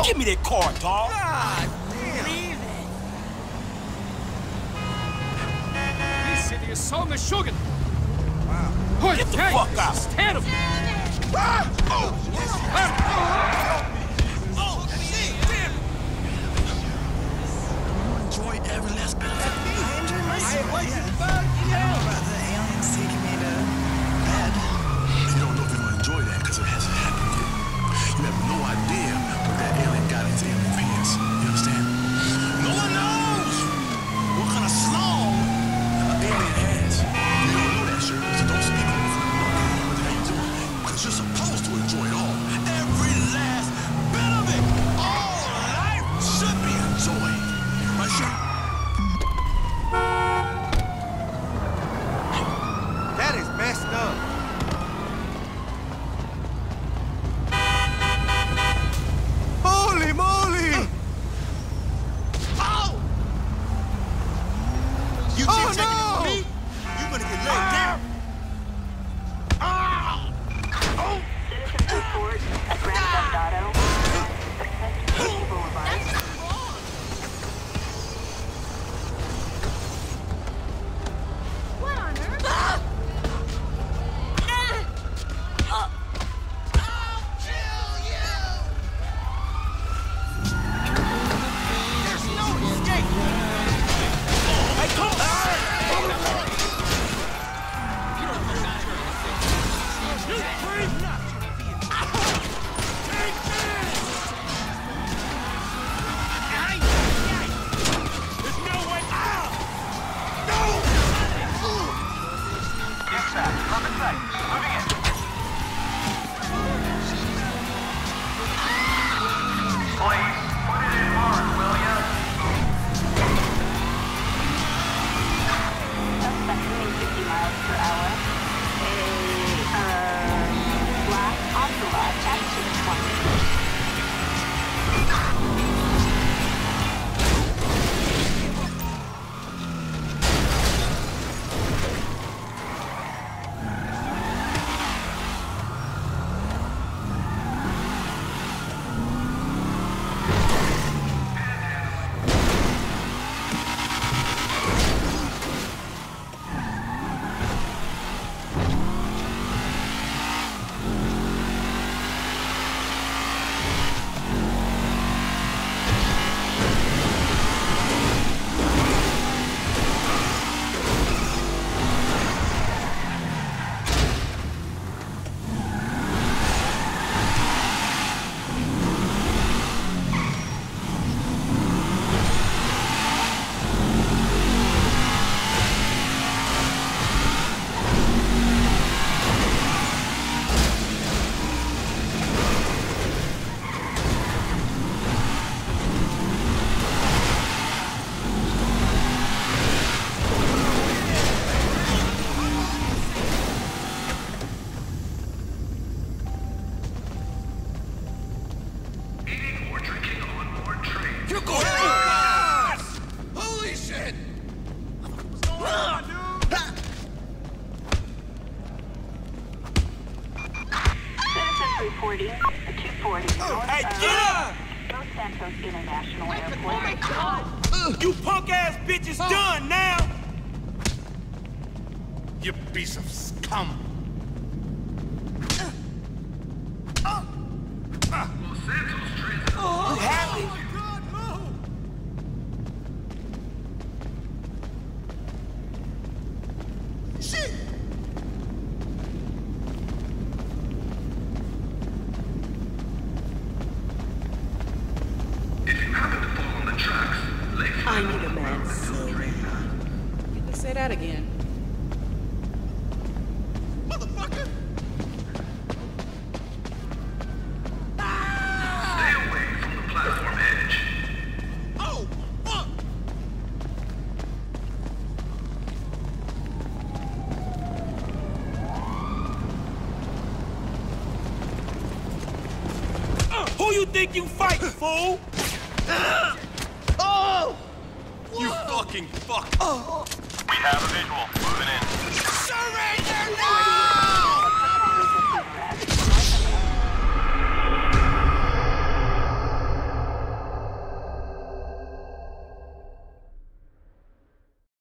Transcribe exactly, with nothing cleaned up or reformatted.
Give me that car, dog. God damn. This city is so meshuggah. Wow. Get the fuck out. It's terrible. Ah! Oh, Ah! oh, shit, damn. Enjoy every last bit of it. I enjoy myself. What Yeah. the fuck? Yeah, but the aliens taking me to bed. You don't know if you're gonna enjoy that because it hasn't happened yet. You have no idea what that alien got in his alien pants. You understand? No one knows what kind of slong an alien has. You don't know that, sure, so don't speak on it. What the hell you doing? Because you're supposed to enjoy it all. Every last bit of it. All life should be enjoyed. Right, sure? That is messed up. Holy moly! Oh! You Oh, keep taking no! it with me, you're gonna get laid down. Citizens report at Grand Theft Auto. Suspect Boulevard. What on earth? There's no escape! Hey, come on. You creep! There's no way out! Dispatch, on the site. Moving in. Please, put it in mark, will ya? Suspect moving fifty miles per hour. A, uh, black Ocelot at six twenty. Eating or drinking on board train. You're going to Holy shit! What's going on, dude? Citizens reporting a two forty north Hey, of get up! Los Santos International Airport. You punk ass bitches done now. You piece of scum. Los Santos Transit. You happy? God, no! Shit! If you happen to fall on the tracks, lay I flat need a on the man road until sober. drained. You could say that again. Motherfucker! Stay away from the platform edge. Oh, fuck! Who you think you fighting, fool? Oh! You fucking fuck. We have a visual.